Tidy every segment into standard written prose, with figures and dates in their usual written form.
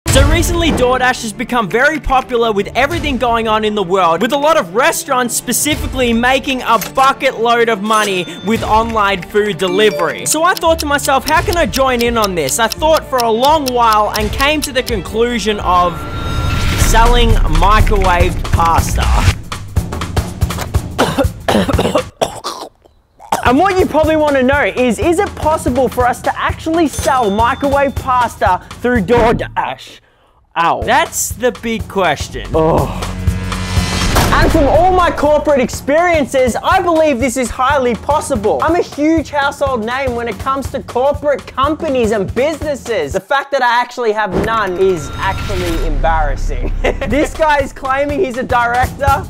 So recently, DoorDash has become very popular with everything going on in the world, with a lot of restaurants specifically making a bucket load of money with online food delivery. So I thought to myself, how can I join in on this? I thought for a long while and came to the conclusion of selling microwaved pasta. And what you probably want to know is it possible for us to actually sell microwave pasta through DoorDash? Ow. That's the big question. Oh. And from all my corporate experiences, I believe this is highly possible. I'm a huge household name when it comes to corporate companies and businesses. The fact that I actually have none is actually embarrassing. This guy is claiming he's a director.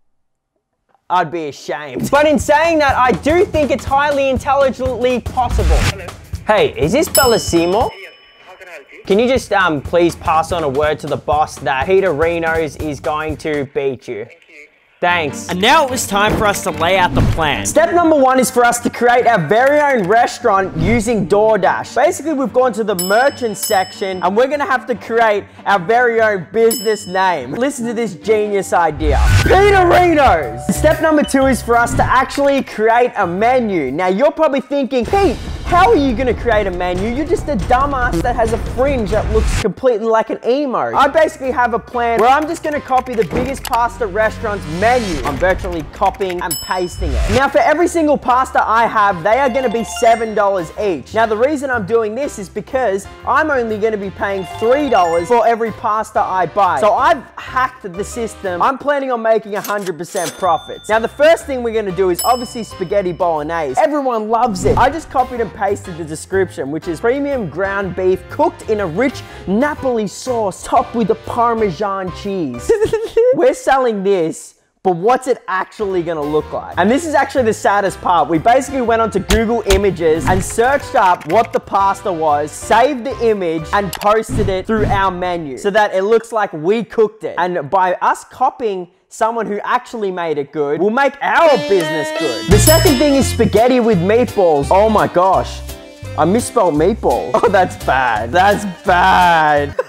I'd be ashamed. But in saying that, I do think it's highly intelligently possible. Hello. Hey, is this Bella Seymour? Yes, how can I help you? Can you just please pass on a word to the boss that Peter Reno's is going to beat you? Thank you. Thanks. And now it was time for us to lay out the plan. Step number one is for us to create our very own restaurant using DoorDash. Basically, we've gone to the merchant section and we're gonna have to create our very own business name. Listen to this genius idea. Peter Reno's. Step number two is for us to actually create a menu. Now, you're probably thinking, Pete, how are you gonna create a menu? You're just a dumbass that has a fringe that looks completely like an emo. I basically have a plan where I'm just gonna copy the biggest pasta restaurant's menu. I'm virtually copying and pasting it. Now, for every single pasta I have, they are gonna be $7 each. Now, the reason I'm doing this is because I'm only gonna be paying $3 for every pasta I buy. So I've hacked the system. I'm planning on making 100% profits. Now, the first thing we're gonna do is obviously spaghetti bolognese. Everyone loves it. I just copied and pasted the description, which is premium ground beef cooked in a rich Napoli sauce topped with a Parmesan cheese. We're selling this, but what's it actually gonna look like? And this is actually the saddest part. We basically went onto Google Images and searched up what the pasta was, saved the image, and posted it through our menu so that it looks like we cooked it. And by us copying someone who actually made it good, will make our business good. The second thing is spaghetti with meatballs. Oh my gosh, I misspelled meatball. Oh, that's bad. That's bad.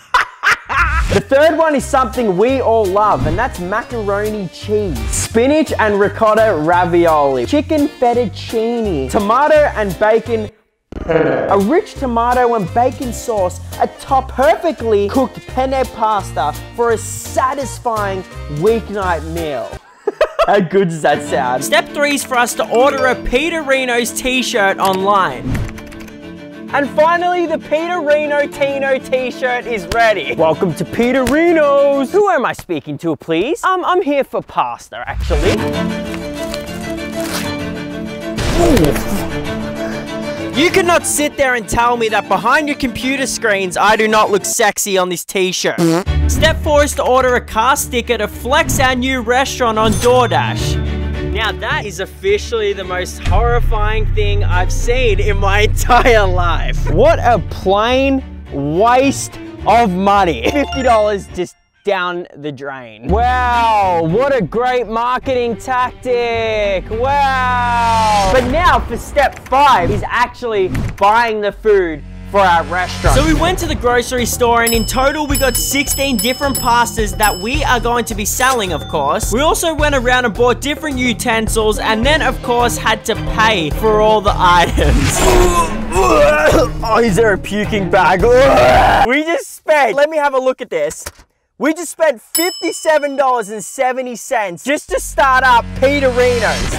The third one is something we all love, and that's macaroni cheese. Spinach and ricotta ravioli. Chicken fettuccine. Tomato and bacon. A rich tomato and bacon sauce atop perfectly cooked penne pasta for a satisfying weeknight meal. How good does that sound? Step three is for us to order a Peter Reno's t-shirt online. And finally, the Peter Reno Tino t-shirt is ready. Welcome to Peter Reno's. Who am I speaking to, please? I'm here for pasta, actually. Ooh. You cannot sit there and tell me that behind your computer screens, I do not look sexy on this t-shirt. Step four is to order a car sticker to flex our new restaurant on DoorDash. Now that is officially the most horrifying thing I've seen in my entire life. What a plain waste of money. $50 just down the drain. Wow, what a great marketing tactic. Wow. But now for step five is actually buying the food for our restaurant. So we went to the grocery store and in total we got 16 different pastas that we are going to be selling, of course. We also went around and bought different utensils and then of course had to pay for all the items. Oh, is there a puking bag? We just spent, let me have a look at this. We just spent $57.70 just to start up Peter Reno's.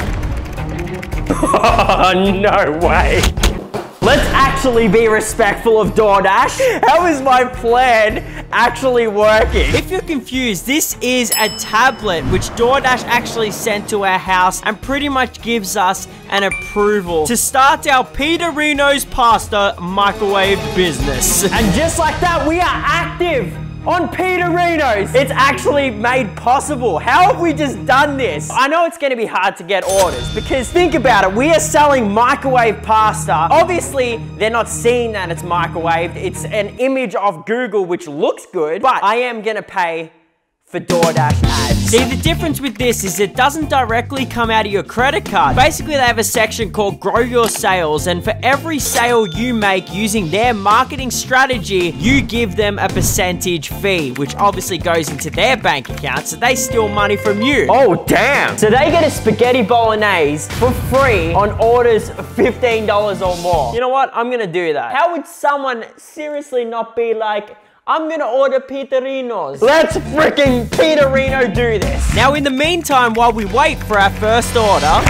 Oh, no way. Let's actually be respectful of DoorDash. How is my plan actually working? If you're confused, this is a tablet which DoorDash actually sent to our house and pretty much gives us an approval to start our Peter Reno's pasta microwave business. And just like that, we are active on Peter Reno's. It's actually made possible. How have we just done this? I know it's gonna be hard to get orders because think about it, we are selling microwave pasta. Obviously, they're not seeing that it's microwaved. It's an image of Google which looks good, but I am gonna pay for DoorDash ads. See, the difference with this is it doesn't directly come out of your credit card. Basically, they have a section called Grow Your Sales, and for every sale you make using their marketing strategy, you give them a percentage fee, which obviously goes into their bank account, so they steal money from you. Oh, damn. So they get a spaghetti bolognese for free on orders of $15 or more. You know what? I'm gonna do that. How would someone seriously not be like, I'm gonna order Peterino's. Let's freaking Peterino do this. Now, in the meantime, while we wait for our first order,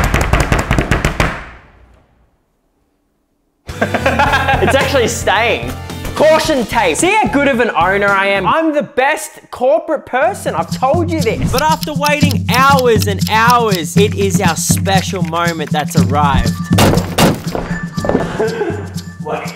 it's actually staying. Caution tape. See how good of an owner I am? I'm the best corporate person. I've told you this. But after waiting hours and hours, it is our special moment that's arrived. Wait.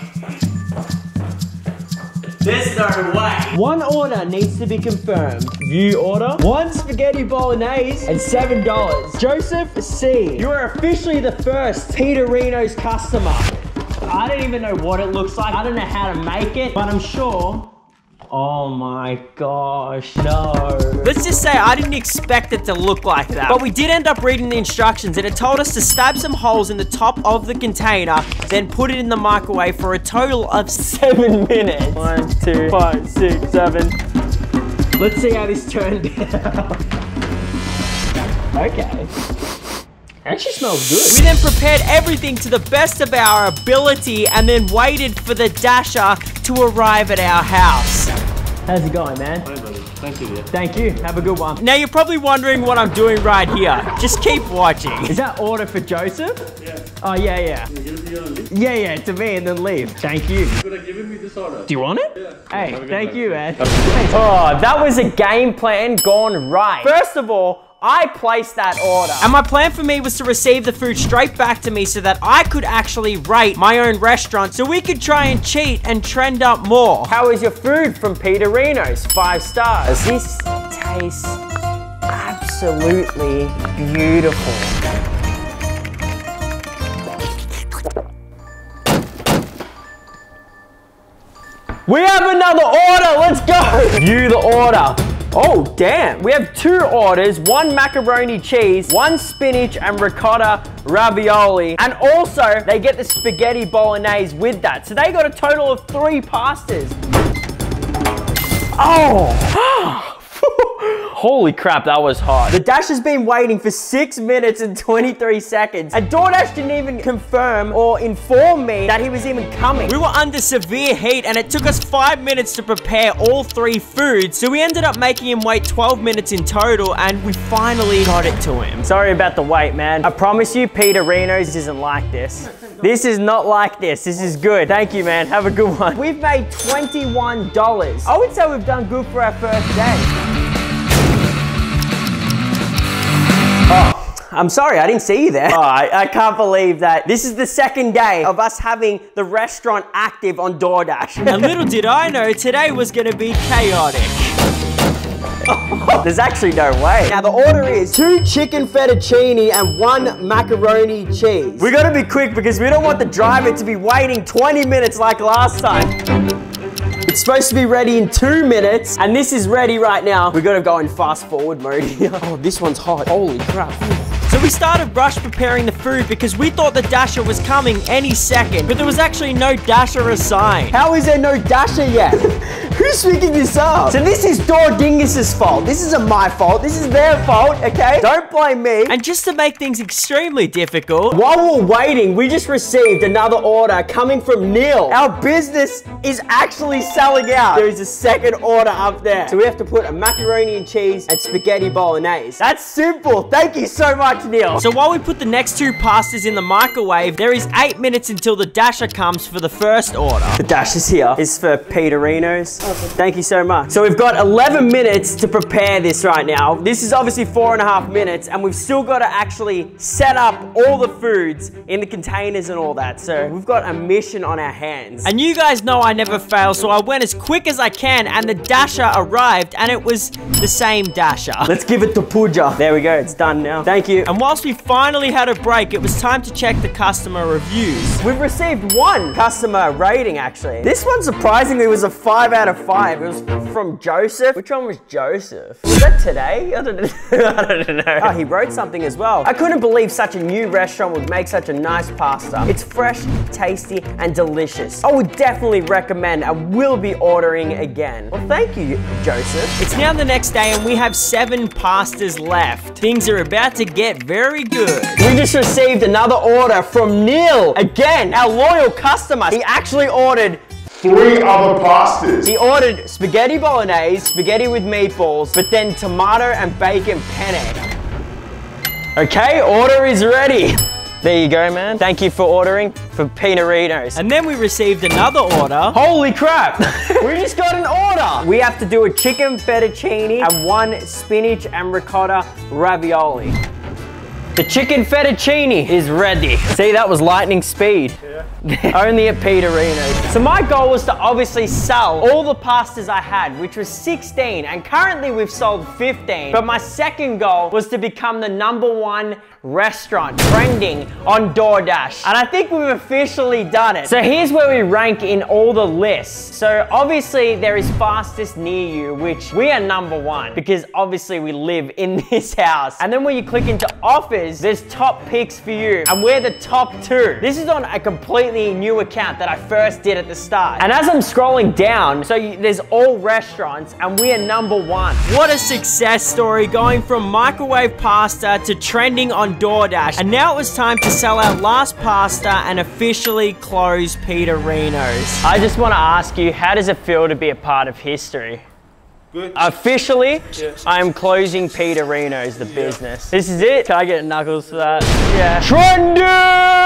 There's no way. One order needs to be confirmed. View order. 1 spaghetti bolognese and $7. Joseph C. You are officially the first Peterino's customer. I don't even know what it looks like. I don't know how to make it, but I'm sure. Oh my gosh, no. Let's just say I didn't expect it to look like that. But we did end up reading the instructions, and it told us to stab some holes in the top of the container, then put it in the microwave for a total of 7 minutes. 1, 2, 5, 6, 7. Let's see how this turned out. Okay. Actually smells good. We then prepared everything to the best of our ability and then waited for the dasher to arrive at our house. How's it going, man? Hi, buddy. Thank you, dear. Thank you. Have a good one. Now, you're probably wondering what I'm doing right here. Just keep watching. Is that order for Joseph? Yeah. Oh, yeah, yeah. Can you give it to you and leave? Yeah, to me and then leave. Thank you. You could have given me this order. Do you want it? Yeah. Hey, thank you, man. Oh, that was a game plan gone right. First of all, I placed that order. And my plan for me was to receive the food straight back to me so that I could actually rate my own restaurant so we could try and cheat and trend up more. How is your food from Peterino's? 5 stars. This tastes absolutely beautiful. We have another order, let's go! View the order. Oh, damn. We have 2 orders, 1 macaroni cheese, 1 spinach and ricotta ravioli. And also, they get the spaghetti bolognese with that. So they got a total of 3 pastas. Oh! Holy crap, that was hot. The dash has been waiting for 6 minutes and 23 seconds. And DoorDash didn't even confirm or inform me that he was even coming. We were under severe heat and it took us 5 minutes to prepare all 3 foods. So we ended up making him wait 12 minutes in total and we finally got it to him. Sorry about the wait, man. I promise you, Peterino's isn't like this. This is not like this. This is good. Thank you, man. Have a good one. We've made $21. I would say we've done good for our first day. Oh, I'm sorry, I didn't see you there. Oh, I can't believe that. This is the 2nd day of us having the restaurant active on DoorDash. And little did I know, today was gonna be chaotic. Oh, there's actually no way. Now the order is 2 chicken fettuccine and 1 macaroni cheese. We gotta be quick because we don't want the driver to be waiting 20 minutes like last time. It's supposed to be ready in 2 minutes, and this is ready right now. We gotta go in fast forward mode here. Oh, this one's hot. Holy crap. So we started rush preparing the food because we thought the dasher was coming any second, but there was actually no dasher assigned. How is there no dasher yet? Who's picking this up? So this is DOORDASH's fault. This isn't my fault. This is their fault, okay? Don't blame me. And just to make things extremely difficult, while we're waiting, we just received another order coming from Neil. Our business is actually selling out. There is a 2nd order up there. So we have to put a macaroni and cheese and spaghetti bolognese. That's simple. Thank you so much, Neil. So while we put the next 2 pastas in the microwave, there is 8 minutes until the dasher comes for the first order. The dash is here. It's for Peterino's. Thank you so much. So we've got 11 minutes to prepare this right now. This is obviously 4.5 minutes, and we've still got to actually set up all the foods in the containers and all that. So we've got a mission on our hands. And you guys know I never fail, so I went as quick as I can, and the dasher arrived, and it was the same dasher. Let's give it to Pooja. There we go. It's done now. Thank you. And whilst we finally had a break, it was time to check the customer reviews. We've received 1 customer rating, actually. This one surprisingly was a 5 out of 5. It was from Joseph. Which one was Joseph? Was that today? I don't know. Oh, he wrote something as well. I couldn't believe such a new restaurant would make such a nice pasta. It's fresh, tasty, and delicious. I would definitely recommend and will be ordering again. Well, thank you, Joseph. It's now the next day and we have 7 pastas left. Things are about to get very good. We just received another order from Neil. Again, our loyal customer. He actually ordered 3 other pastas. He ordered spaghetti bolognese, spaghetti with meatballs, but then tomato and bacon penne. Okay, order is ready. There you go, man. Thank you for ordering for Pinarinos. And then we received another order. Holy crap! We just got an order. We have to do a chicken fettuccine and 1 spinach and ricotta ravioli. The chicken fettuccine is ready. See, that was lightning speed. Yeah. Only at Pinarinos. So my goal was to obviously sell all the pastas I had, which was 16, and currently we've sold 15. But my second goal was to become the #1 restaurant trending on DoorDash. And I think we've officially done it. So here's where we rank in all the lists. So obviously there is fastest near you, which we are #1 because obviously we live in this house. And then when you click into offers, there's top picks for you. And we're the top 2. This is on a completely new account that I first did at the start. And as I'm scrolling down, so there's all restaurants and we are #1. What a success story, going from microwave pasta to trending on DoorDash. And now it was time to sell our last pasta and officially close Pinarinos. I just want to ask you, how does it feel to be a part of history? Good. Officially, Yes. I am closing Pinarinos, the business. This is it. Can I get knuckles for that? Yeah. Trending!